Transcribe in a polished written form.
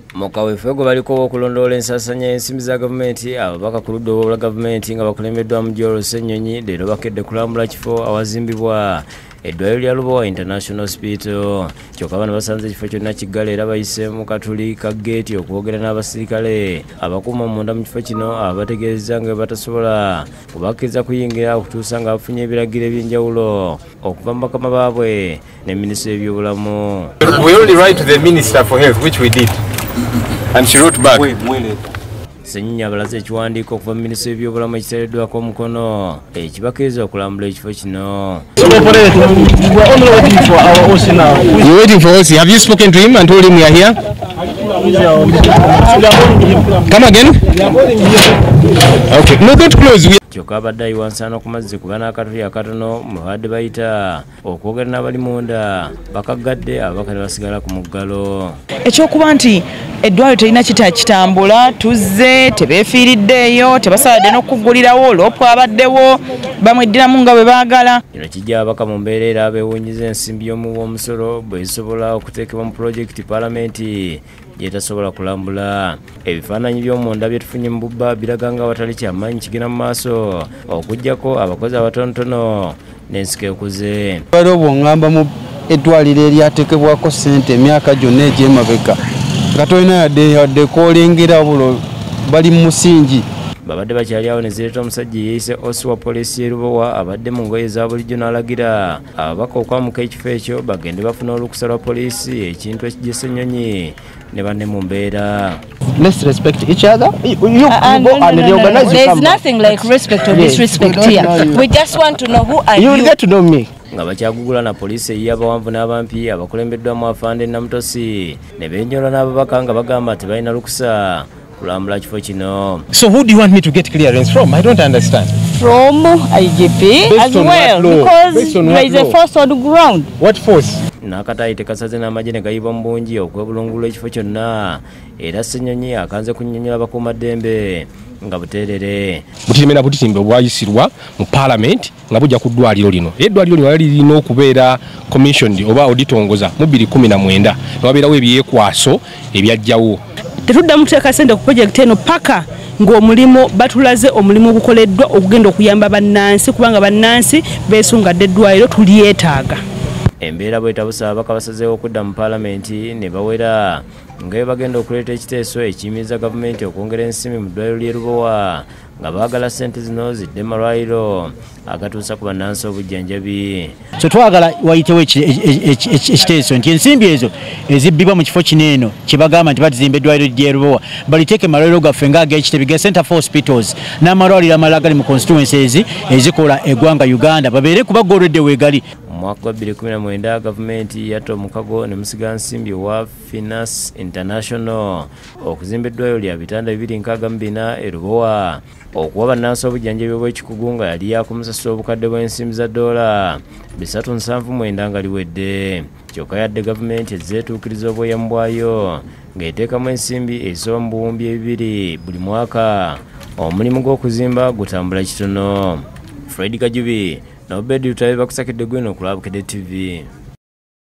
Mukawefego baliko okulondoola ensasanya ensimbi za gavumenti ababaka ku ludda olwa gavumenti nga bakulembeddwamu Joel Ssenyonyi leero bakedde kulambula kifo awazimbibwa eddwaliro lya Lubowa International Hospital. Kyokka bano basanze ekifo kyonna kiggalo era bayise mu katuli ka geeti okwogera n'abasirikale abakuuma munda mu kifo kino abategeeza nga batasobola kubakkiriza kuyingira okutuusa nga bafunye ebiragiro eby'enjawulo okuva mu bakama baabwe ne minisitule y'ebyobulamu. We only write to the Minister for Health, which we did. And she wrote back. Ssenyonyi abalaze ekiwandiiko okuva mu minisitule y'ebyobulamu ekiteereddwako omukono ekibakkiriza okulambula ekifo kino. You're waiting for us. Have you spoken to him and told him we are here? Come again? Okay. No, don't close. Kyokka abadde ayiwansaana ku mazzi kuba n'akatuli akatono mu badde bayita okwogera n'abali munda bakaggadde ababaka ne basigala ku muggalo. Ekyokuba nti eddwaliro terina kitambula tuzze tebeefiiriddeeyo tebasaladde n'okugulirawo LOP abaddewo bamweddiramu nga bwe baagala. Kino kijja ababaka mu mbeera era beewunyiza ensimbi y'omuwa omusolo bw'esobola okuteekebwa mu pulojekiti paalamenti yetasobola kulambula. Ebifaananyi by'omunda bye tufunye mu bubba biraga nga awatali kyamaanyi kigenda mu maaso okuggyako abakozi abatonotono n'ensiko ekuze. Waliwo bw'oŋŋamba mu eddwaliro eryateekebwako ssente emyaka gyonna egy'emabega nga tolina yadde koolengera bulo bali mu musingi. Babadde bakyali awo ne zireeta omusajja yeeyise osi wa poliisi y'Erubowa abadde mu ngoye za bulijjo n'alagira ababaka okwamuka ekifo ekyo bagende bafuna olukusa lwa poliisi ekintu ekijja Ssenyonyi ne banne mu mbeera. Let's respect each other. You go and reorganize. There's nothing like respect or disrespect here. We just want to know who are you. You'll get to know me. Nga bakyagugula na poliisi ey'abawanvu n'abampi abakulembeddwamu Afande Namutosi ne beenyola n'ababaka nga bagamba nti balina lukusa kulambula kifo kino. So who do you want me to get clearance from? I don't understand. From IGP as well, because there is a force on the ground. What force? N'akataayi tekasaze n'amagye ne gayibwa mu bungi okwebulungulula ekifo kyonna era Ssenyonyi akanze kunnyonnyola abakuumaddembe nga buteerere. Butitimbe na butitimbe bwayisirwa mu parliament nga bujja ku ddwaliro lino. Eddwaliro lino lirina okubeera commissioned oba auditongoza mu 2019 ne wabeerawo ebyekwaso ebyajjawo. Tetuddamu kuteeka ssente ku pulojekiti eno paka ng'omulimo batulaze omulimo ogukoleddwa okugenda okuyamba bannansi kubanga bannansi beesungadde eddwaliro tulyetaaga. Embeera bw'etabusa ababaka basazeewo okudda mu paalamenti ne bawera nga bagenda okuleeta ekiteeso ekiyimiriza gavumenti okwongera ensimbi mu ddwaliro ly'e Lubowa nga baagala ssente zino zidde malwaliro agatuusa ku bannansi obujjanjabi. So twagala wayitewo ekiteeso nti ensimbi ezo ezibbibwa mu kifo kino eno kye bagamba nti batizimba eddwaliro ly'e Lubowa baliteeke malwaliro gaffe ng'ag'Ekitebe ge Center for Hospitals n'amalwaliro amalala gali mu constituencies ezikola eggwanga Uganda babeere kubaga olwedde weegali. Mwaka wa 2019 gavumenti yatta omukago ne musiga nsimbi wa Finance International okuzimba eddwaliro lya bitanda 264 e Lubowa okuwa bannansi obujjanjabi bw'ekikugu nga yali yakumusasula obukadde bw'ensimbi za $379 nga liwedde. Kyokka yadde gavumenti ezeetuukiriza obweyamo bwayo ng'eteekamu ensimbi ezisoba mu buwumbi 200 buli mwaka. Omulimu gw'okuzimba gutambula kitono. Fred Kajubi Nobedi utayiba kusakidde gwino okulaba Bukedde TV.